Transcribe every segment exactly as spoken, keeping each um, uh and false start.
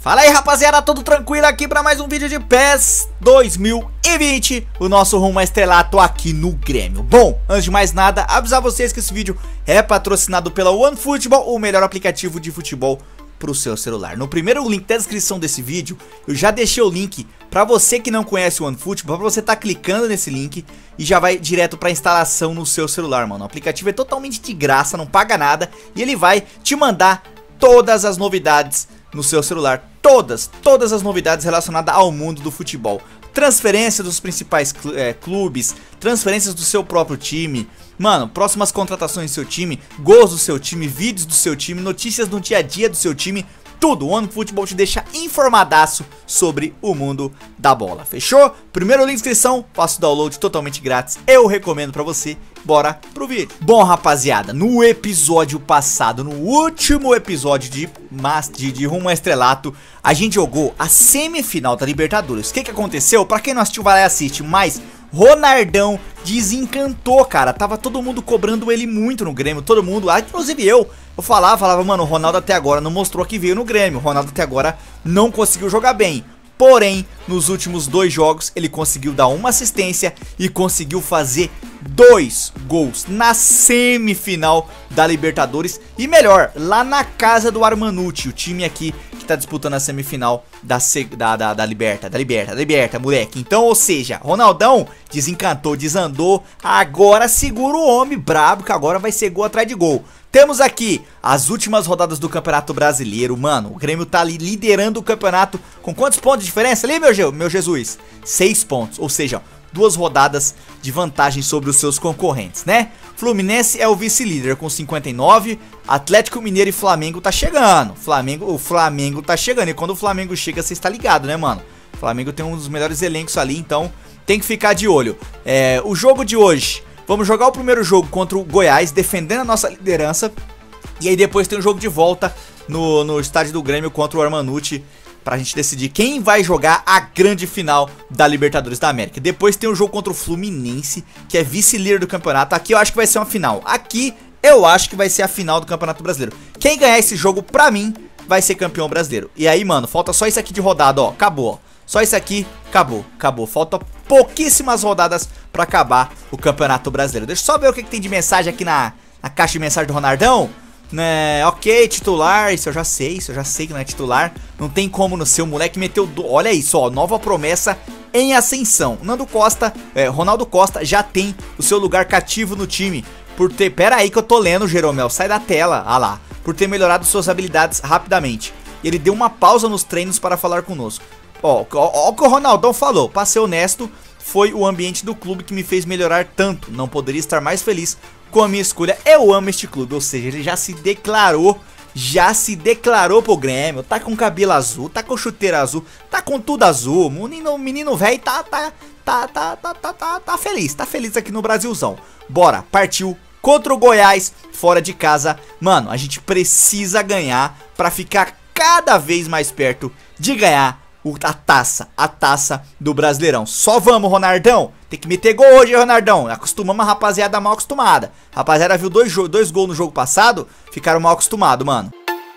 Fala aí, rapaziada, tudo tranquilo aqui pra mais um vídeo de P E S dois mil e vinte, o nosso rumo a estrelato aqui no Grêmio. Bom, antes de mais nada, avisar vocês que esse vídeo é patrocinado pela OneFootball, o melhor aplicativo de futebol pro seu celular. No primeiro link da descrição desse vídeo, eu já deixei o link pra você que não conhece o OneFootball, pra você tá clicando nesse link e já vai direto pra instalação no seu celular, mano. O aplicativo é totalmente de graça, não paga nada e ele vai te mandar todas as novidades no seu celular. Todas, todas as novidades relacionadas ao mundo do futebol. Transferências dos principais cl é, clubes, transferências do seu próprio time, mano, próximas contratações do seu time, gols do seu time, vídeos do seu time, notícias do dia a dia do seu time, tudo. O OneFootball te deixa informadaço sobre o mundo da bola, fechou? Primeiro link de inscrição, faça o download totalmente grátis, eu recomendo pra você. Bora pro vídeo. Bom, rapaziada, no episódio passado, no último episódio de, de, de Rumo ao Estrelato, a gente jogou a semifinal da Libertadores. O que que aconteceu? Pra quem não assistiu, vai lá e assiste, mas Ronaldão desencantou, cara. Tava todo mundo cobrando ele muito no Grêmio, todo mundo, ah, inclusive eu. Eu falava, falava, mano, o Ronaldo até agora não mostrou que veio no Grêmio. O Ronaldo até agora não conseguiu jogar bem. Porém, nos últimos dois jogos, ele conseguiu dar uma assistência e conseguiu fazer dois gols na semifinal da Libertadores. E melhor, lá na casa do Armanucci, o time aqui que tá disputando a semifinal da, da, da, da Liberta, da Liberta, da Liberta, moleque. Então, ou seja, Ronaldão desencantou, desandou, agora segura o homem brabo, que agora vai ser gol atrás de gol. Temos aqui as últimas rodadas do Campeonato Brasileiro, mano. O Grêmio tá ali liderando o campeonato com quantos pontos de diferença ali, meu, meu Jesus? Seis pontos, ou seja, duas rodadas de vantagem sobre os seus concorrentes, né? Fluminense é o vice-líder com cinquenta e nove, Atlético Mineiro e Flamengo tá chegando. Flamengo, o Flamengo tá chegando, e quando o Flamengo chega, você está ligado, né, mano? O Flamengo tem um dos melhores elencos ali, então tem que ficar de olho. É, o jogo de hoje... Vamos jogar o primeiro jogo contra o Goiás, defendendo a nossa liderança. E aí depois tem um jogo de volta no, no estádio do Grêmio contra o Armanucci, pra gente decidir quem vai jogar a grande final da Libertadores da América. Depois tem um jogo contra o Fluminense, que é vice-líder do campeonato. Aqui eu acho que vai ser uma final. Aqui eu acho que vai ser a final do Campeonato Brasileiro. Quem ganhar esse jogo, pra mim, vai ser campeão brasileiro. E aí, mano, falta só isso aqui de rodada, ó. Acabou, ó. Só isso aqui, acabou, acabou. Falta pouquíssimas rodadas pra acabar o Campeonato Brasileiro. Deixa eu só ver o que, que tem de mensagem aqui na, na caixa de mensagem do Ronaldão. Né, ok, titular, isso eu já sei, isso eu já sei que não é titular. Não tem como no seu moleque meteu do... Olha isso, ó, nova promessa em ascensão. Nando Costa, é, Ronaldo Costa já tem o seu lugar cativo no time. Por ter... Pera aí que eu tô lendo, Jeromel, sai da tela, ah lá. Por ter melhorado suas habilidades rapidamente. Ele deu uma pausa nos treinos para falar conosco. Ó, ó, ó o que o Ronaldão falou, pra ser honesto, foi o ambiente do clube que me fez melhorar tanto. Não poderia estar mais feliz com a minha escolha. Eu amo este clube, ou seja, ele já se declarou, já se declarou pro Grêmio. Tá com cabelo azul, tá com chuteira azul, tá com tudo azul. O menino, menino velho tá, tá, tá, tá, tá, tá, tá, tá feliz, tá feliz aqui no Brasilzão. Bora, partiu contra o Goiás, fora de casa. Mano, a gente precisa ganhar pra ficar cada vez mais perto de ganhar a taça, a taça do Brasileirão. Só vamos, Ronaldão. Tem que meter gol hoje, Ronaldão. Acostumamos a rapaziada mal acostumada. Rapaziada viu dois, dois gols no jogo passado, ficaram mal acostumados, mano.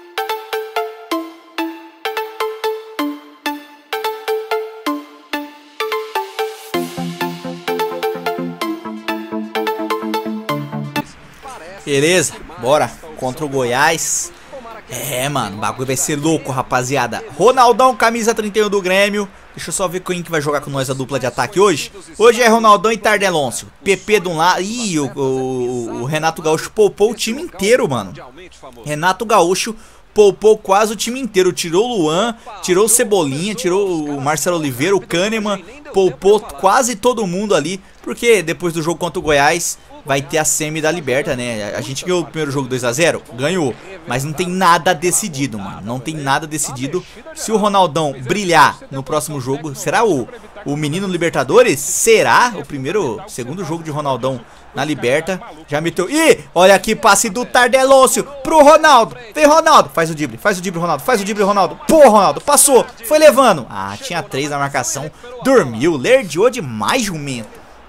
Beleza, bora. Contra o Goiás. É, mano, o bagulho vai ser louco, rapaziada. Ronaldão, camisa trinta e um do Grêmio. Deixa eu só ver quem que vai jogar com nós a dupla de ataque hoje. Hoje é Ronaldão e Tardeloncio. P P de um lado. Ih, o, o, o Renato Gaúcho poupou o time inteiro, mano. Renato Gaúcho poupou quase o time inteiro. Tirou o Luan, tirou o Cebolinha, tirou o Marcelo Oliveira, o Kahneman. Poupou quase todo mundo ali. Porque depois do jogo contra o Goiás vai ter a semi da Liberta, né? A gente ganhou o primeiro jogo dois a zero, ganhou, mas não tem nada decidido, mano. Não tem nada decidido. Se o Ronaldão brilhar no próximo jogo, será o, o menino Libertadores? Será o primeiro, segundo jogo de Ronaldão na Liberta? Já meteu... Ih, olha aqui, passe do Tardeloncio pro Ronaldo. Vem, Ronaldo. Faz o drible, faz o drible, Ronaldo. Faz o drible, Ronaldo. Pô, Ronaldo, passou, foi levando. Ah, tinha três na marcação. Dormiu, lerdeou demais, jumento.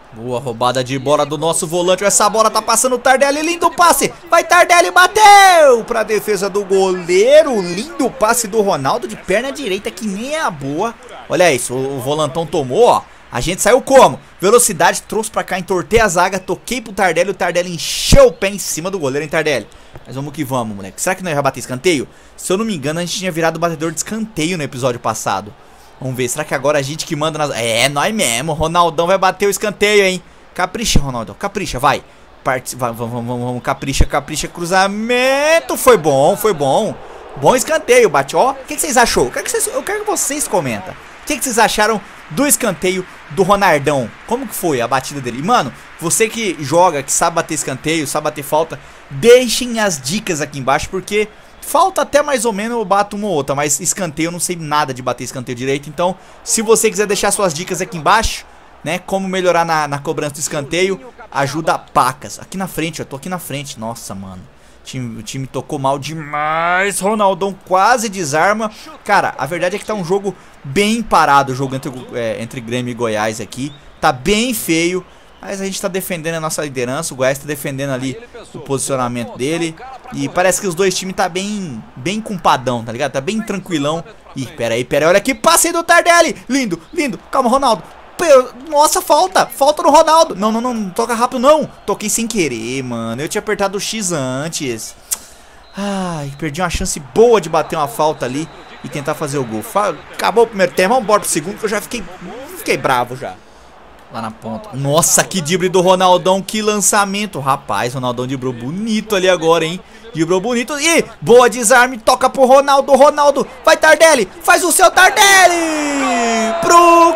Boa roubada de bola do nosso volante. Essa bola tá passando o Tardelli. Lindo passe. Vai Tardelli, bateu pra defesa do goleiro. Lindo passe do Ronaldo de perna direita, que nem é a boa. Olha isso, o volantão tomou, ó. A gente saiu como? Velocidade, trouxe pra cá, entortei a zaga, toquei pro Tardelli. O Tardelli encheu o pé em cima do goleiro, hein, Tardelli? Mas vamos que vamos, moleque. Será que nós ia bater escanteio? Se eu não me engano, a gente tinha virado batedor de escanteio no episódio passado. Vamos ver, será que agora a gente que manda nas... É, nós mesmo, Ronaldão vai bater o escanteio, hein? Capricha, Ronaldão, capricha, vai. Part... vai vamos, vamos, vamos, capricha, capricha, cruzamento. Foi bom, foi bom. Bom escanteio, bate, ó. O que, que vocês achou? Eu quero que vocês, eu quero que vocês comentem. O que, que vocês acharam do escanteio do Ronaldão? Como que foi a batida dele? Mano, você que joga, que sabe bater escanteio, sabe bater falta, deixem as dicas aqui embaixo, porque... falta até mais ou menos eu bato uma ou outra, mas escanteio eu não sei nada de bater escanteio direito. Então, se você quiser deixar suas dicas aqui embaixo, né, como melhorar na, na cobrança do escanteio, ajuda pacas. Aqui na frente, eu tô aqui na frente. Nossa, mano, o time, o time tocou mal demais. Ronaldão quase desarma. Cara, a verdade é que tá um jogo bem parado, o jogo entre, é, entre Grêmio e Goiás aqui. Tá bem feio. Mas a gente tá defendendo a nossa liderança. O Goiás tá defendendo ali o posicionamento dele. E parece que os dois times tá bem bem compadão, tá ligado? Tá bem tranquilão. Ih, pera aí, pera aí. Olha aqui, passe do Tardelli. Lindo, lindo. Calma, Ronaldo. Nossa, falta. Falta no Ronaldo. Não, não, não, não toca rápido, não. Toquei sem querer, mano. Eu tinha apertado o X antes. Ai, perdi uma chance boa de bater uma falta ali e tentar fazer o gol. Acabou o primeiro tempo, vamos embora pro segundo, que eu já fiquei, fiquei bravo já. Lá na ponta. Nossa, que drible do Ronaldão, que lançamento. Rapaz, Ronaldão driblou bonito ali agora, hein? Driblou bonito. E boa desarme, toca pro Ronaldo. Ronaldo, vai Tardelli, faz o seu Tardelli. Pro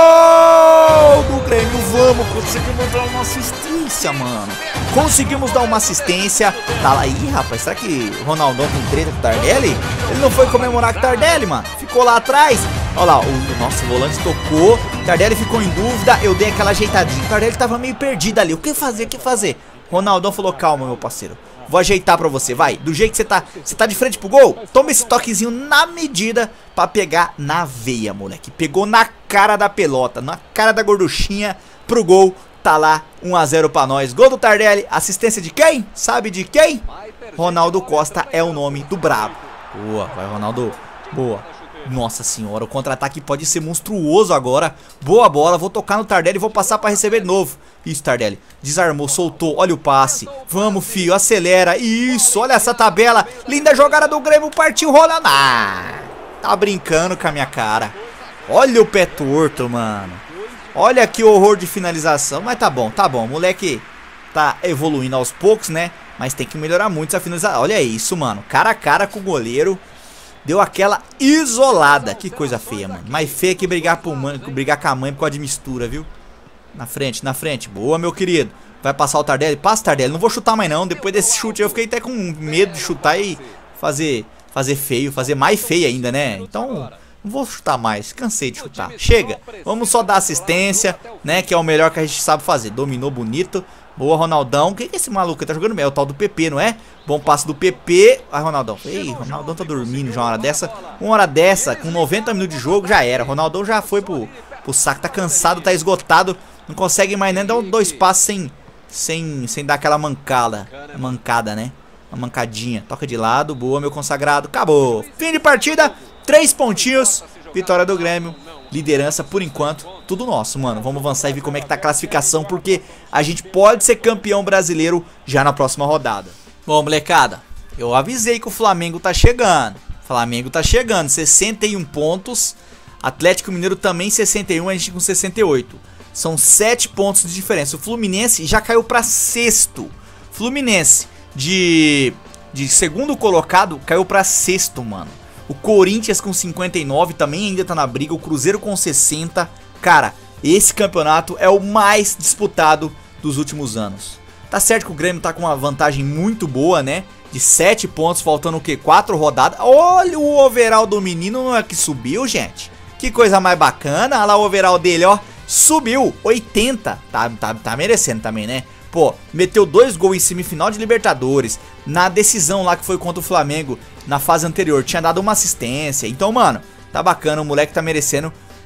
gol do Grêmio. Vamos, conseguimos dar uma assistência, mano. Conseguimos dar uma assistência. Tá lá. Ih, rapaz, será que o Ronaldão tem treta com o Tardelli? Ele não foi comemorar com o Tardelli, mano. Ficou lá atrás. Olha lá, o, o nosso volante tocou. Tardelli ficou em dúvida. Eu dei aquela ajeitadinha. O Tardelli tava meio perdido ali. O que fazer? O que fazer? Ronaldão falou: calma, meu parceiro. Vou ajeitar pra você, vai. Do jeito que você tá, você tá de frente pro gol, toma esse toquezinho na medida pra pegar na veia, moleque. Pegou na cara da pelota, na cara da gorduchinha pro gol. Tá lá, um a zero pra nós. Gol do Tardelli, assistência de quem? Sabe de quem? Ronaldo Costa é o nome do brabo. Boa, vai Ronaldo, boa. Nossa senhora, o contra-ataque pode ser monstruoso agora. Boa bola, vou tocar no Tardelli e vou passar pra receber de novo. Isso, Tardelli, desarmou, soltou, olha o passe. Vamos, filho, acelera. Isso, olha essa tabela. Linda jogada do Grêmio, partiu Ronaldo. Ah, tá brincando com a minha cara. Olha o pé torto, mano. Olha que horror de finalização. Mas tá bom, tá bom, o moleque tá evoluindo aos poucos, né? Mas tem que melhorar muito essa finalização. Olha isso, mano, cara a cara com o goleiro. Deu aquela isolada. Que coisa feia, mano. Mais feia que brigar, por mãe, brigar com a mãe por causa de mistura, viu? Na frente, na frente. Boa, meu querido. Vai passar o Tardelli. Passa o Tardelli. Não vou chutar mais não. Depois desse chute eu fiquei até com medo de chutar e fazer, fazer feio. Fazer mais feio ainda, né? Então, não vou chutar mais. Cansei de chutar. Chega. Vamos só dar assistência, né? Que é o melhor que a gente sabe fazer. Dominou bonito. Boa, Ronaldão. O que que esse maluco tá jogando bem? É o tal do P P, não é? Bom passe do P P. Ai, Ronaldão. Ei, Ronaldão tá dormindo já uma hora dessa. Uma hora dessa, com noventa minutos de jogo, já era. Ronaldão já foi pro, pro saco. Tá cansado, tá esgotado. Não consegue mais nem dar dois passos sem, sem, sem dar aquela mancada. Mancada, né? Uma mancadinha. Toca de lado. Boa, meu consagrado. Acabou. Fim de partida. Três pontinhos. Vitória do Grêmio. Liderança por enquanto, tudo nosso, mano. Vamos avançar e ver como é que tá a classificação, porque a gente pode ser campeão brasileiro já na próxima rodada. Bom, molecada, eu avisei que o Flamengo tá chegando. Flamengo tá chegando, sessenta e um pontos. Atlético Mineiro também sessenta e um, a gente com sessenta e oito. São sete pontos de diferença. O Fluminense já caiu pra sexto. Fluminense de, de segundo colocado caiu pra sexto, mano. O Corinthians com cinquenta e nove também ainda tá na briga. O Cruzeiro com sessenta. Cara, esse campeonato é o mais disputado dos últimos anos. Tá certo que o Grêmio tá com uma vantagem muito boa, né? De sete pontos, faltando o quê? quatro rodadas. Olha o overall do menino, não é que subiu, gente? Que coisa mais bacana. Olha lá o overall dele, ó. Subiu, oitenta. Tá, tá, tá merecendo também, né? Pô, meteu dois gols em semifinal de Libertadores. Na decisão lá que foi contra o Flamengo na fase anterior, tinha dado uma assistência. Então, mano, tá bacana, o moleque tá merecendo.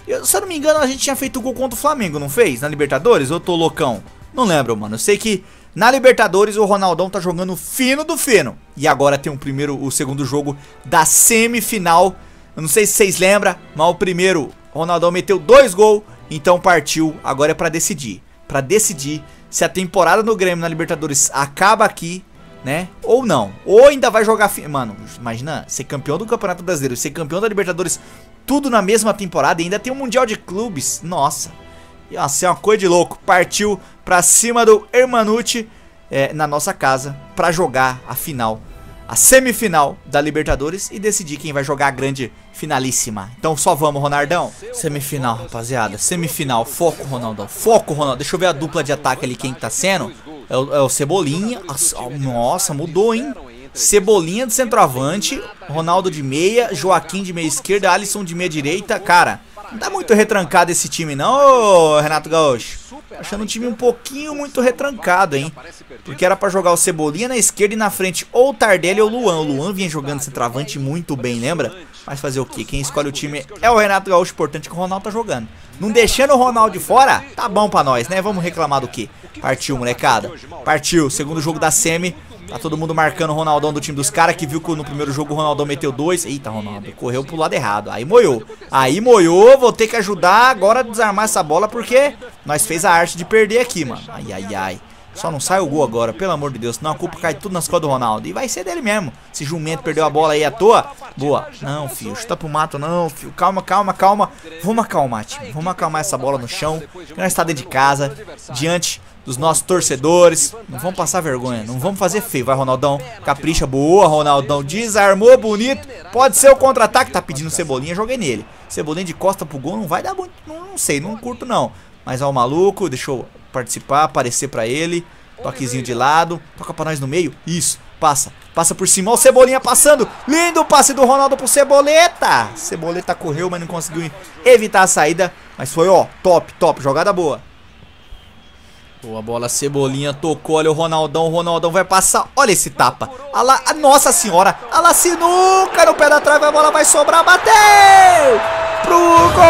Eu, se eu não me engano, a gente tinha feito gol contra o Flamengo, não fez? Na Libertadores? Ou eu tô loucão? Não lembro, mano. Eu sei que na Libertadores o Ronaldão tá jogando fino do fino. E agora tem o primeiro, o segundo jogo da semifinal. Eu não sei se vocês lembram, mas o primeiro, o Ronaldão meteu dois gols. Então partiu, agora é pra decidir. Pra decidir se a temporada no Grêmio na Libertadores acaba aqui, né? Ou não. Ou ainda vai jogar... Fi... Mano, imagina ser campeão do Campeonato Brasileiro, ser campeão da Libertadores, tudo na mesma temporada. E ainda tem um Mundial de Clubes. Nossa. Ia ser uma coisa de louco. Partiu pra cima do Hermanute é, na nossa casa pra jogar a final, a semifinal da Libertadores e decidir quem vai jogar a grande finalíssima. Então só vamos, Ronaldão. Semifinal, rapaziada. Semifinal. Foco, Ronaldão. Foco, Ronaldão. Deixa eu ver a dupla de ataque ali, quem que tá sendo. É o, é o Cebolinha. Nossa, mudou, hein? Cebolinha de centroavante, Ronaldo de meia, Joaquim de meia esquerda, Alisson de meia direita. Cara, não tá muito retrancado esse time não, ô Renato Gaúcho. Achando um time um pouquinho muito retrancado, hein? Porque era pra jogar o Cebolinha na esquerda e na frente ou o Tardelli ou o Luan. O Luan vinha jogando centroavante muito bem, lembra? Mas fazer o quê? Quem escolhe o time é o Renato Gaúcho, importante que o Ronaldo tá jogando. Não deixando o Ronaldo de fora, tá bom pra nós, né? Vamos reclamar do quê? Partiu, molecada. Partiu, segundo jogo da semi. Tá todo mundo marcando o Ronaldão do time dos caras, que viu que no primeiro jogo o Ronaldão meteu dois. Eita, Ronaldo, correu pro lado errado. Aí moiou. Aí moiou, vou ter que ajudar agora a desarmar essa bola, porque nós fez a arte de perder aqui, mano. Ai, ai, ai. Só não sai o gol agora, pelo amor de Deus, senão a culpa cai tudo nas costas do Ronaldo. E vai ser dele mesmo. Esse jumento perdeu a bola aí à toa. Boa. Não, filho, chuta pro mato não, filho. Calma, calma, calma. Vamos acalmar, time. Vamos acalmar essa bola no chão. Que nós tá dentro de casa, diante dos nossos torcedores. Não vamos passar vergonha, não vamos fazer feio. Vai, Ronaldão, capricha. Boa, Ronaldão, desarmou, bonito. Pode ser o contra-ataque, tá pedindo Cebolinha, joguei nele. Cebolinha de costa pro gol, não vai dar muito, não, não sei, não curto não. Mas ó o maluco, deixa eu participar, aparecer pra ele. Toquezinho de lado, toca pra nós no meio. Isso, passa, passa por cima. Ó o Cebolinha passando, lindo passe do Ronaldo pro Ceboleta. Ceboleta correu, mas não conseguiu evitar a saída. Mas foi, ó, top, top, jogada boa. Boa bola, Cebolinha tocou, olha o Ronaldão, o Ronaldão vai passar, olha esse tapa. A lá, a nossa senhora, a lá sinuca no pé da trave, a bola vai sobrar, bateu pro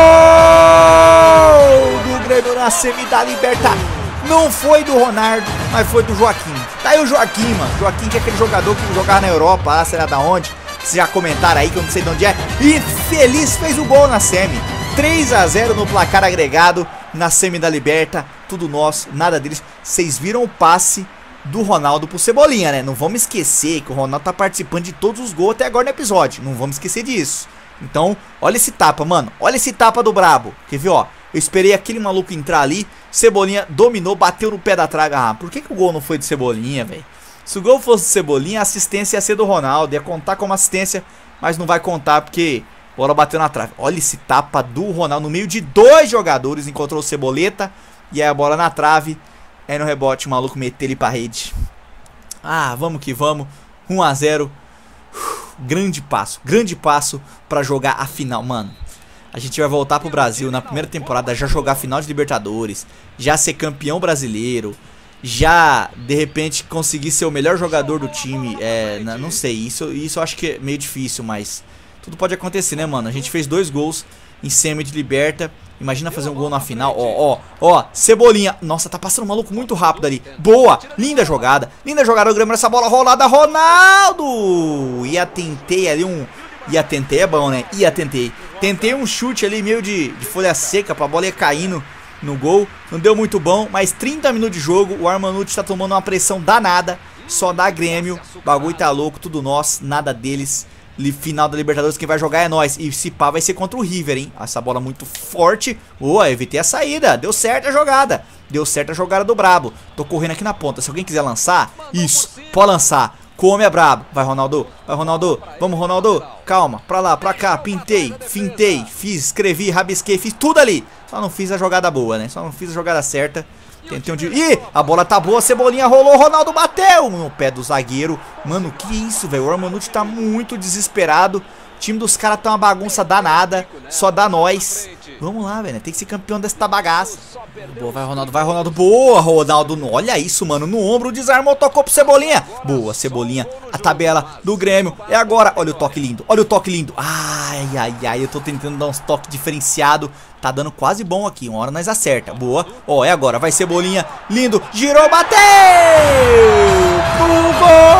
gol do Grêmio na semi da Liberta. Não foi do Ronaldo, mas foi do Joaquim. Tá aí o Joaquim, mano. Joaquim que é aquele jogador que jogava na Europa, lá, sei lá da onde. Vocês já comentaram aí que eu não sei de onde é. E feliz fez o gol na semi. três a zero no placar agregado na semi da Liberta. Tudo nosso, nada deles. Vocês viram o passe do Ronaldo pro Cebolinha, né? Não vamos esquecer que o Ronaldo tá participando de todos os gols até agora no episódio. Não vamos esquecer disso. Então, olha esse tapa, mano. Olha esse tapa do brabo. Quer ver, ó? Eu esperei aquele maluco entrar ali. Cebolinha dominou, bateu no pé da trave. Ah, por que, que o gol não foi do Cebolinha, velho? Se o gol fosse do Cebolinha, a assistência ia ser do Ronaldo. Ia contar como assistência, mas não vai contar porque a bola bateu na trave. Olha esse tapa do Ronaldo no meio de dois jogadores. Encontrou o Ceboleta. E aí a bola na trave. Aí no rebote o maluco meteu ele pra rede. Ah, vamos que vamos. um a zero. Grande passo, grande passo pra jogar a final, mano. A gente vai voltar pro Brasil na primeira temporada, já jogar a final de Libertadores, já ser campeão brasileiro, já, de repente, conseguir ser o melhor jogador do time. É, não sei, isso, isso eu acho que é meio difícil, mas tudo pode acontecer, né, mano? A gente fez dois gols em semi de Liberta. Imagina fazer um gol na final. Ó, ó, ó, Cebolinha. Nossa, tá passando um maluco muito rápido ali. Boa, linda jogada. Linda jogada, o Grêmio nessa bola rolada. Ronaldo! Ia tentei ali um... Ia tentei é bom, né? Ia tentei. Tentei um chute ali meio de, de folha seca pra bola ir caindo no gol. Não deu muito bom, mas trinta minutos de jogo. O Hermanute tá tomando uma pressão danada. Só dá Grêmio. O bagulho tá louco, tudo nosso, nada deles. Final da Libertadores, quem vai jogar é nós. E se pá vai ser contra o River, hein? Essa bola muito forte. Boa, evitei a saída. Deu certo a jogada. Deu certo a jogada do brabo. Tô correndo aqui na ponta. Se alguém quiser lançar, isso, pode lançar. Come é brabo. Vai, Ronaldo. Vai, Ronaldo. Vamos, Ronaldo. Calma. Pra lá, pra cá. Pintei, fintei, fiz, escrevi, rabisquei, fiz tudo ali. Só não fiz a jogada boa, né? Só não fiz a jogada certa. Tentei um de... Ih, a bola tá boa, Cebolinha rolou, Ronaldo bateu no pé do zagueiro. Mano, que isso, velho. O Hermanute tá muito desesperado. O time dos caras tá uma bagunça danada. Só dá nós. Vamos lá, velho. Tem que ser campeão dessa bagaça. Boa, vai Ronaldo, vai Ronaldo. Boa, Ronaldo. Olha isso, mano. No ombro, desarmou, tocou pro Cebolinha. Boa, Cebolinha. A tabela do Grêmio é agora. Olha o toque lindo, olha o toque lindo. Ai, ai, ai. Eu tô tentando dar uns toques diferenciados. Tá dando quase bom aqui. Uma hora nós acerta. Boa. Ó, é agora. Vai Cebolinha. Lindo. Girou, bateu! Pro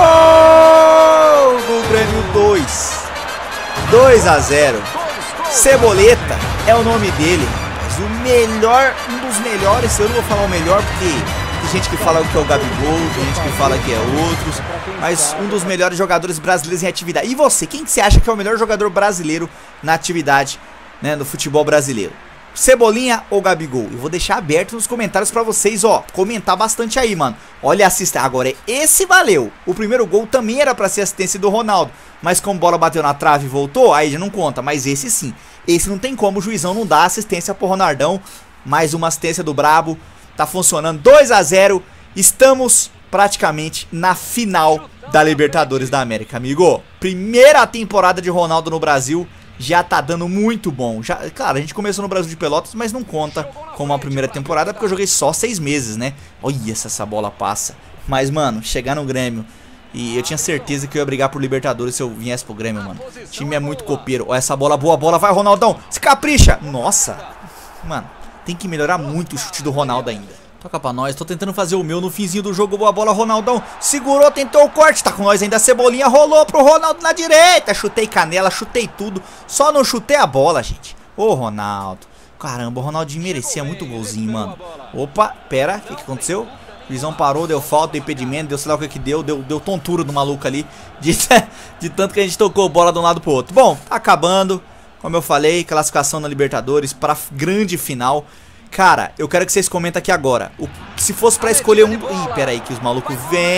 gol! Do Grêmio dois. dois a zero. Ceboleta é o nome dele. Mas o melhor, um dos melhores, eu não vou falar o melhor porque tem gente que fala que é o Gabigol, tem gente que fala que é outros, mas um dos melhores jogadores brasileiros em atividade. E você, quem que você acha que é o melhor jogador brasileiro na atividade, né, no futebol brasileiro? Cebolinha ou Gabigol? Eu vou deixar aberto nos comentários pra vocês, ó, comentar bastante aí, mano. Olha a assistência, agora esse valeu. O primeiro gol também era pra ser assistência do Ronaldo, mas como a bola bateu na trave e voltou, aí já não conta, mas esse sim. Esse não tem como, o juizão não dá assistência pro Ronaldão. Mais uma assistência do Brabo, tá funcionando. Dois a zero, estamos praticamente na final da Libertadores da América, amigo. Primeira temporada de Ronaldo no Brasil. Já tá dando muito bom. Já, claro, a gente começou no Brasil de Pelotas, mas não conta como a primeira temporada, porque eu joguei só seis meses, né? Olha se essa bola passa. Mas, mano, chegar no Grêmio, e eu tinha certeza que eu ia brigar por Libertadores se eu viesse pro Grêmio, mano. O time é muito copeiro. Olha essa bola, boa bola, vai Ronaldão, se capricha. Nossa, mano, tem que melhorar muito o chute do Ronaldo ainda. Toca pra nós, tô tentando fazer o meu no finzinho do jogo. Boa bola, Ronaldão, segurou, tentou o corte. Tá com nós ainda, a Cebolinha rolou pro Ronaldo na direita. Chutei canela, chutei tudo. Só não chutei a bola, gente. Ô, Ronaldo, caramba, o Ronaldinho merecia muito golzinho, mano. Opa, pera, o que que aconteceu? O Luizão parou, deu falta, deu impedimento, deu sei lá o que que deu. Deu, deu tontura do maluco ali, de, de tanto que a gente tocou bola de um lado pro outro. Bom, tá acabando, como eu falei, classificação na Libertadores pra grande final. Cara, eu quero que vocês comentem aqui agora. O, se fosse pra escolher um... Ih, pera aí que os malucos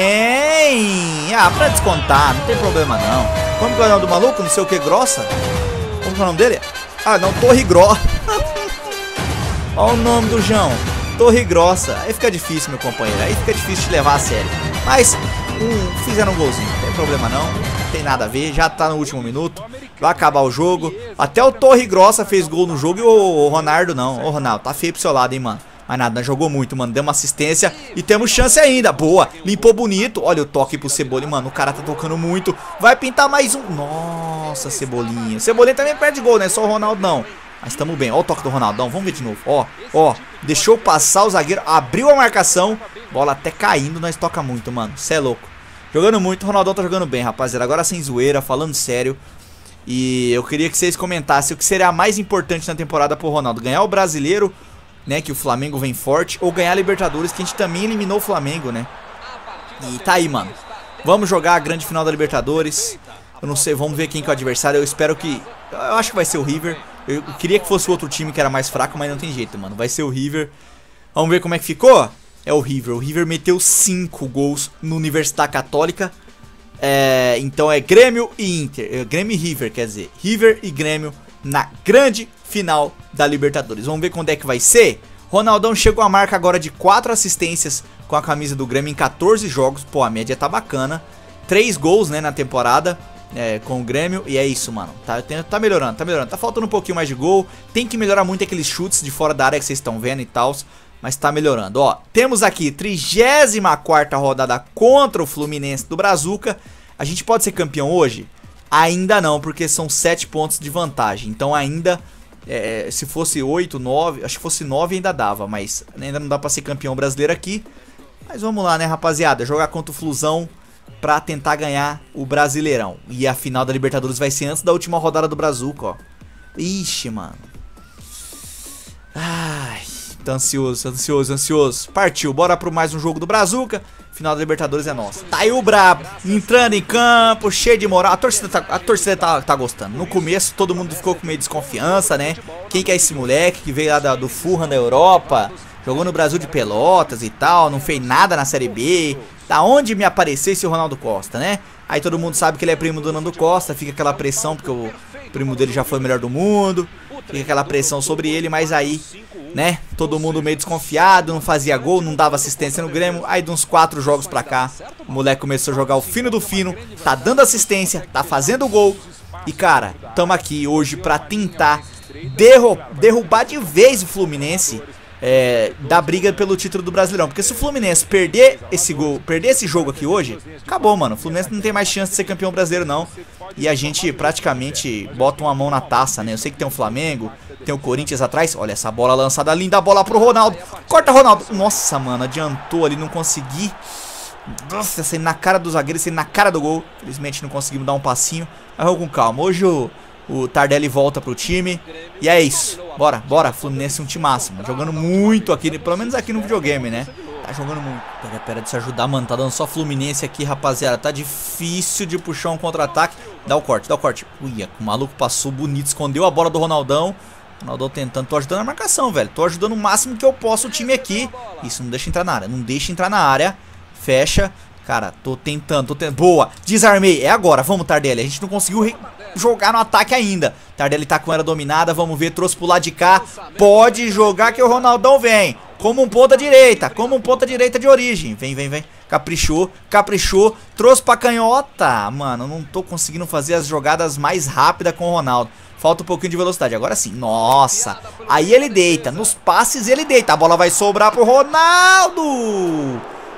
vêm. Ah, pra descontar, não tem problema não. Como que é o nome do maluco? Não sei o que, Grossa? Como que é o nome dele? Ah, não, Torre Grossa. Olha o nome do João, Torre Grossa. Aí fica difícil, meu companheiro. Aí fica difícil de levar a sério. Mas, um, fizeram um golzinho, não tem problema não. Não tem nada a ver, já tá no último minuto. Vai acabar o jogo. Até o Torre Grossa fez gol no jogo e o, o Ronaldo não. Ô Ronaldo, tá feio pro seu lado, hein, mano. Mas nada, jogou muito, mano. Deu uma assistência e temos chance ainda. Boa, limpou bonito. Olha o toque pro Cebolinha, mano. O cara tá tocando muito. Vai pintar mais um. Nossa, Cebolinha. Cebolinha também perde gol, né? Só o Ronaldo não. Mas tamo bem. Ó o toque do Ronaldão. Vamos ver de novo. Ó, ó. Deixou passar o zagueiro. Abriu a marcação. Bola até caindo. Nós toca muito, mano. Cê é louco. Jogando muito. O Ronaldão tá jogando bem, rapaziada. Agora sem zoeira, falando sério. E eu queria que vocês comentassem o que seria mais importante na temporada pro Ronaldo. Ganhar o Brasileiro, né, que o Flamengo vem forte, ou ganhar a Libertadores, que a gente também eliminou o Flamengo, né. E tá aí, mano. Vamos jogar a grande final da Libertadores. Eu não sei, vamos ver quem que é o adversário. Eu espero que... Eu acho que vai ser o River. Eu queria que fosse o outro time que era mais fraco, mas não tem jeito, mano. Vai ser o River. Vamos ver como é que ficou? É o River. O River meteu cinco gols no Universidade Católica. É, então é Grêmio e Inter, é, Grêmio e River, quer dizer, River e Grêmio na grande final da Libertadores. Vamos ver quando é que vai ser. Ronaldão chegou a marca agora de quatro assistências com a camisa do Grêmio em quatorze jogos. Pô, a média tá bacana. três gols, né, na temporada é, com o Grêmio. E é isso, mano, tá, tá melhorando, tá melhorando. Tá faltando um pouquinho mais de gol. Tem que melhorar muito aqueles chutes de fora da área que vocês estão vendo e tal. Mas tá melhorando, ó. Temos aqui trigésima quarta rodada contra o Fluminense do Brazuca. A gente pode ser campeão hoje? Ainda não, porque são sete pontos de vantagem. Então ainda, é, se fosse oito, nove, acho que fosse nove ainda dava. Mas ainda não dá pra ser campeão brasileiro aqui. Mas vamos lá, né, rapaziada. Jogar contra o Flusão pra tentar ganhar o Brasileirão. E a final da Libertadores vai ser antes da última rodada do Brazuca, ó. Ixi, mano. Ai... Tá ansioso, ansioso, ansioso. Partiu, bora pro mais um jogo do Brazuca. Final da Libertadores é nossa. Tá aí o Brabo, entrando em campo, cheio de moral. A torcida, tá, a torcida tá, tá gostando. No começo todo mundo ficou com meio de desconfiança, né? Quem que é esse moleque que veio lá da, do Fulham da Europa? Jogou no Brasil de Pelotas e tal, não fez nada na Série B. Da onde me apareceu esse Ronaldo Costa, né? Aí todo mundo sabe que ele é primo do Nando Costa. Fica aquela pressão porque o primo dele já foi o melhor do mundo. Fica aquela pressão sobre ele, mas aí, né, todo mundo meio desconfiado, não fazia gol, não dava assistência no Grêmio. Aí de uns quatro jogos pra cá, o moleque começou a jogar o fino do fino, tá dando assistência, tá fazendo gol. E cara, tamo aqui hoje pra tentar derru derrubar de vez o Fluminense é, da briga pelo título do Brasileirão. Porque se o Fluminense perder esse gol, perder esse jogo aqui hoje, acabou, mano. O Fluminense não tem mais chance de ser campeão brasileiro, não. E a gente praticamente bota uma mão na taça, né? Eu sei que tem o Flamengo, tem o Corinthians atrás. Olha essa bola lançada, linda bola pro Ronaldo. Corta, Ronaldo. Nossa, mano, adiantou ali, não consegui. Nossa, saindo na cara do zagueiro, saindo na cara do gol. Felizmente não conseguimos dar um passinho. Mas vamos com calma. Hoje o, o Tardelli volta pro time. E é isso. Bora, bora. Fluminense um time máximo. Jogando muito aqui, pelo menos aqui no videogame, né? Tá jogando muito. Pera, pera de se ajudar, mano. Tá dando só Fluminense aqui, rapaziada. Tá difícil de puxar um contra-ataque. Dá o corte, dá o corte. Uia, o maluco passou bonito, escondeu a bola do Ronaldão. Ronaldão tentando, tô ajudando a marcação, velho. Tô ajudando o máximo que eu posso o time aqui. Isso, não deixa entrar na área, não deixa entrar na área. Fecha. Cara, tô tentando, tô tentando. Boa, desarmei. É agora, vamos, Tardelli. A gente não conseguiu jogar no ataque ainda. Tardelli tá com ela dominada, vamos ver, trouxe pro lado de cá. Pode jogar que o Ronaldão vem. Como um ponta direita, como um ponta direita de origem. Vem, vem, vem. Caprichou, caprichou. Trouxe pra canhota. Mano, não tô conseguindo fazer as jogadas mais rápidas com o Ronaldo. Falta um pouquinho de velocidade, agora sim. Nossa, aí ele deita, nos passes ele deita. A bola vai sobrar pro Ronaldo.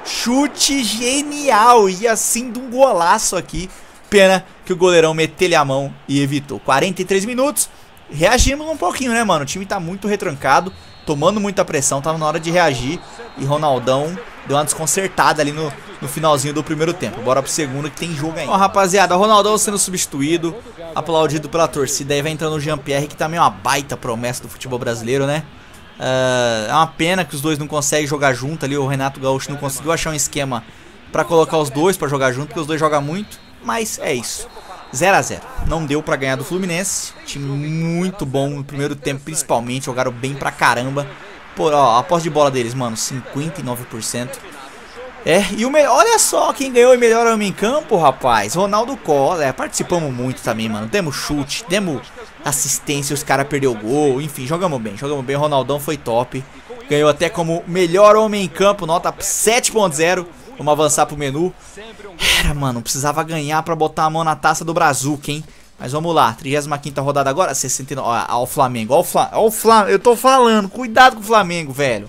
Chute genial, e assim de um golaço aqui. Pena que o goleirão meteu-lhe a mão e evitou. quarenta e três minutos, reagimos um pouquinho, né, mano? O time tá muito retrancado, tomando muita pressão, tava na hora de reagir. E Ronaldão deu uma desconcertada ali no, no finalzinho do primeiro tempo. Bora pro segundo que tem jogo ainda. Ó, rapaziada, o Ronaldão sendo substituído, aplaudido pela torcida. Aí vai entrando o Jean-Pierre, que também é uma baita promessa do futebol brasileiro, né? Uh, é uma pena que os dois não conseguem jogar junto ali. O Renato Gaúcho não conseguiu achar um esquema pra colocar os dois pra jogar junto, porque os dois jogam muito. Mas é isso, zero a zero. Não deu pra ganhar do Fluminense. Time muito bom no primeiro tempo, principalmente. Jogaram bem pra caramba. Pô, ó, a posse de bola deles, mano, cinquenta e nove por cento. É, e o melhor, olha só quem ganhou o melhor homem em campo, rapaz. Ronaldo Costa. É, participamos muito também, mano. Demos chute, demos assistência, os caras perderam o gol. Enfim, jogamos bem, jogamos bem. Ronaldão foi top. Ganhou até como melhor homem em campo, nota sete ponto zero. Vamos avançar pro menu. Era, mano, precisava ganhar pra botar a mão na taça do Brazuca, hein? Mas vamos lá, trigésima quinta rodada agora, sessenta e nove. Ó, ó o Flamengo, ó o Flamengo, ó o Flamengo. Eu tô falando, cuidado com o Flamengo, velho.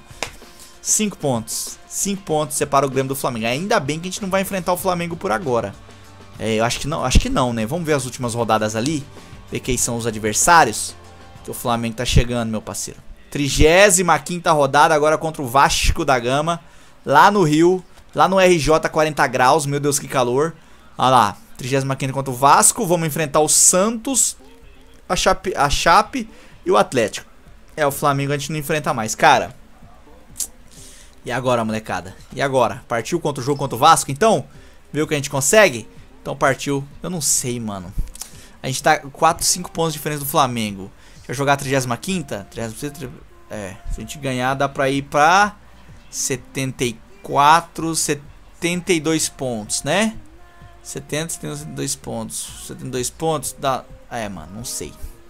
cinco pontos. cinco pontos separa o Grêmio do Flamengo. Ainda bem que a gente não vai enfrentar o Flamengo por agora. É, eu acho que não, acho que não, né? Vamos ver as últimas rodadas ali. Ver quem são os adversários. Que o Flamengo tá chegando, meu parceiro. trigésima quinta rodada agora contra o Vasco da Gama. Lá no Rio. Lá no R J, quarenta graus. Meu Deus, que calor. Olha lá. trigésima quinta contra o Vasco. Vamos enfrentar o Santos, a Chape, a Chape e o Atlético. É, o Flamengo a gente não enfrenta mais. Cara... E agora, molecada? E agora? Partiu contra o jogo contra o Vasco, então? Viu que a gente consegue? Então partiu. Eu não sei, mano. A gente tá quatro, cinco pontos de diferença do Flamengo. Vai jogar a trigésima quinta? É, se a gente ganhar, dá pra ir pra setenta e quatro, setenta e dois pontos, né? setenta, setenta e dois pontos. setenta e dois pontos, dá... É, mano, não sei.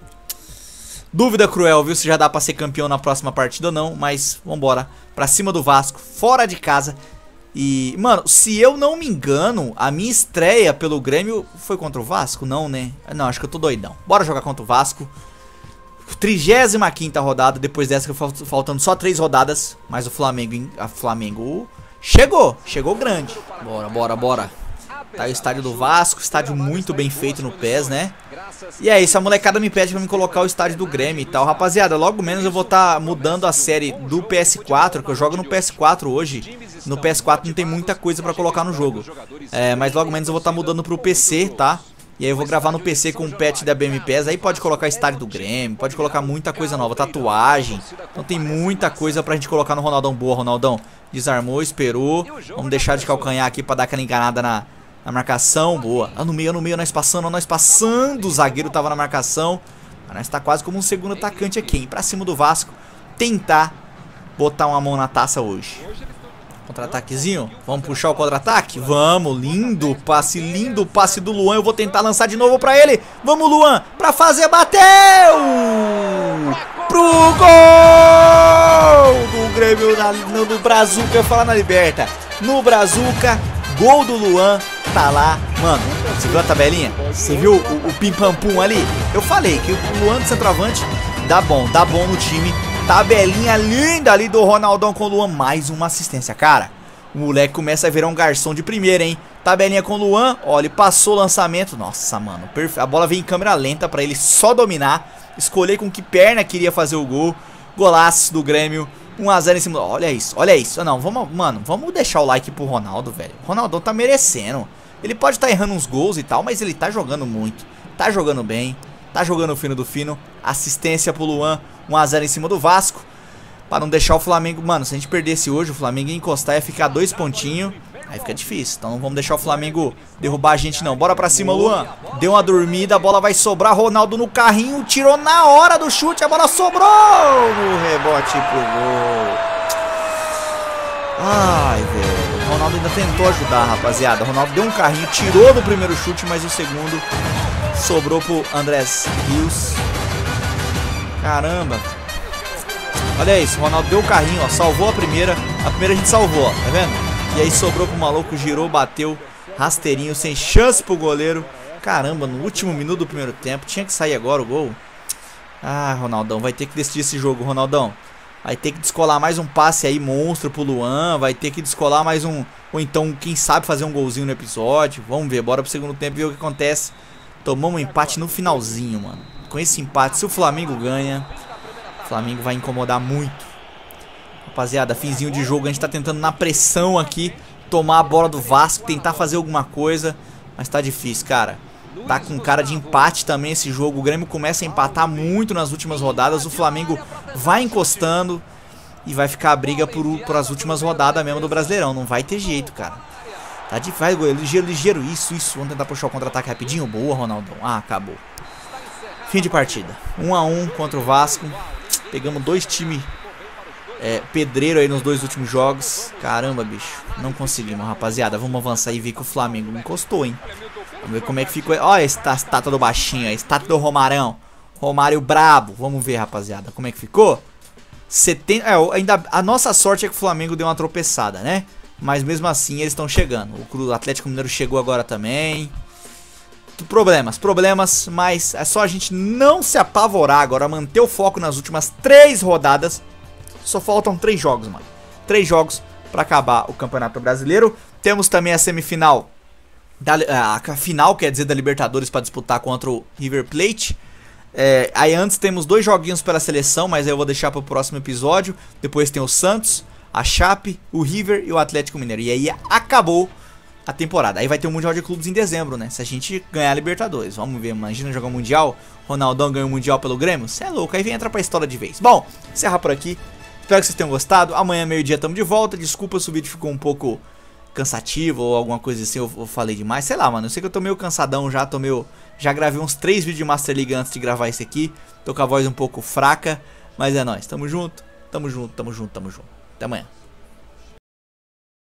Dúvida cruel, viu? Se já dá pra ser campeão na próxima partida ou não. Mas vambora. Pra cima do Vasco. Fora de casa. E, mano, se eu não me engano, a minha estreia pelo Grêmio foi contra o Vasco? Não, né? Não, acho que eu tô doidão. Bora jogar contra o Vasco. trigésima quinta rodada. Depois dessa que faltando só três rodadas. Mas o Flamengo... A Flamengo chegou. Chegou grande. Bora, bora, bora. Tá o estádio do Vasco, estádio muito bem feito no P E S, né? E é isso, a molecada me pede pra me colocar o estádio do Grêmio e tal. Rapaziada, logo menos eu vou estar tá mudando a série do P S quatro, que eu jogo no P S quatro hoje. No P S quatro não tem muita coisa pra colocar no jogo. É, mas logo menos eu vou estar tá mudando pro P C, tá? E aí eu vou gravar no P C com o patch da B M P S. Aí pode colocar estádio do Grêmio, pode colocar muita coisa nova, tatuagem. Então tem muita coisa pra gente colocar no Ronaldão. Boa, Ronaldão. Desarmou, esperou. Vamos deixar de calcanhar aqui pra dar aquela enganada na... Na marcação, boa. Ah, no meio, no meio, nós passando, nós passando. O zagueiro tava na marcação. Mas nós tá quase como um segundo atacante aqui, hein? Pra cima do Vasco. Tentar botar uma mão na taça hoje. Contra-ataquezinho. Vamos puxar o contra-ataque? Vamos, lindo passe, lindo passe do Luan. Eu vou tentar lançar de novo pra ele. Vamos, Luan, pra fazer, bateu! Pro gol! Do Grêmio, na, no, no Brazuca, eu ia falar na Liberta. No Brazuca, gol do Luan. Tá lá, mano, você viu a tabelinha? Você viu o, o pim-pam-pum ali? Eu falei que o Luan do centroavante dá bom, dá bom no time. Tabelinha linda ali do Ronaldão com o Luan. Mais uma assistência, cara. O moleque começa a virar um garçom de primeira, hein? Tabelinha com o Luan. Ó, ele passou o lançamento. Nossa, mano. Perfe... A bola veio em câmera lenta pra ele só dominar. Escolher com que perna queria fazer o gol. Golaço do Grêmio. um a zero em cima. Olha isso, olha isso. Não, vamos, mano, vamos deixar o like pro Ronaldo, velho. O Ronaldão tá merecendo. Ele pode estar tá errando uns gols e tal, mas ele tá jogando muito. Tá jogando bem. Tá jogando fino do fino. Assistência pro Luan. um a zero em cima do Vasco. Pra não deixar o Flamengo... Mano, se a gente perdesse hoje, o Flamengo ia encostar, ia ficar dois pontinhos. Aí fica difícil. Então não vamos deixar o Flamengo derrubar a gente, não. Bora pra cima, Luan. Deu uma dormida, a bola vai sobrar. Ronaldo no carrinho, tirou na hora do chute. A bola sobrou no rebote pro gol. Ai, velho. O Ronaldo ainda tentou ajudar, rapaziada. O Ronaldo deu um carrinho, tirou do primeiro chute, mas o segundo sobrou pro Andrés Rios. Caramba. Olha isso, o Ronaldo deu o carrinho, ó, salvou a primeira. A primeira a gente salvou, ó, tá vendo? E aí sobrou pro maluco, girou, bateu, rasteirinho, sem chance pro goleiro. Caramba, no último minuto do primeiro tempo, tinha que sair agora o gol. Ah, Ronaldão, vai ter que decidir esse jogo, Ronaldão. Vai ter que descolar mais um passe aí, monstro pro Luan. Vai ter que descolar mais um, ou então, quem sabe fazer um golzinho no episódio. Vamos ver, bora pro segundo tempo e ver o que acontece. Tomamos um empate no finalzinho, mano. Com esse empate, se o Flamengo ganha... O Flamengo vai incomodar muito. Rapaziada, finzinho de jogo. A gente tá tentando na pressão aqui tomar a bola do Vasco, tentar fazer alguma coisa. Mas tá difícil, cara. Tá com cara de empate também esse jogo. O Grêmio começa a empatar muito nas últimas rodadas. O Flamengo vai encostando. E vai ficar a briga por, por as últimas rodadas mesmo do Brasileirão. Não vai ter jeito, cara. Tá difícil, goleiro. Ligeiro, ligeiro. Isso, isso. Vamos tentar puxar o contra-ataque rapidinho. Boa, Ronaldão. Ah, acabou. Fim de partida. um a um contra o Vasco. Pegamos dois times é, pedreiro aí nos dois últimos jogos. Caramba, bicho. Não conseguimos, rapaziada. Vamos avançar e ver que o Flamengo encostou, hein. Vamos ver como é que ficou. Olha a estátua do baixinho, a estátua do Romarão. Romário brabo. Vamos ver, rapaziada, como é que ficou. setenta... É, ainda... A nossa sorte é que o Flamengo deu uma tropeçada, né. Mas mesmo assim eles estão chegando. O Atlético Mineiro chegou agora também. Problemas, problemas, mas é só a gente não se apavorar agora, manter o foco nas últimas três rodadas. Só faltam três jogos, mano. Três jogos pra acabar o Campeonato Brasileiro. Temos também a semifinal, da, a final, quer dizer, da Libertadores pra disputar contra o River Plate. É, aí antes temos dois joguinhos pela seleção, mas eu vou deixar pro próximo episódio. Depois tem o Santos, a Chape, o River e o Atlético Mineiro. E aí acabou a temporada. Aí vai ter o Mundial de Clubes em dezembro, né? Se a gente ganhar a Libertadores. Vamos ver, imagina jogar o Mundial. Ronaldão ganha o Mundial pelo Grêmio. Você é louco, aí vem entrar pra história de vez. Bom, encerrar por aqui. Espero que vocês tenham gostado. Amanhã, meio-dia, estamos de volta. Desculpa se o vídeo ficou um pouco cansativo ou alguma coisa assim, eu, eu falei demais. Sei lá, mano, eu sei que eu tô meio cansadão já. Tô meio... Já gravei uns três vídeos de Master League antes de gravar esse aqui. Tô com a voz um pouco fraca, mas é nóis. Tamo junto, tamo junto, tamo junto, tamo junto. Até amanhã.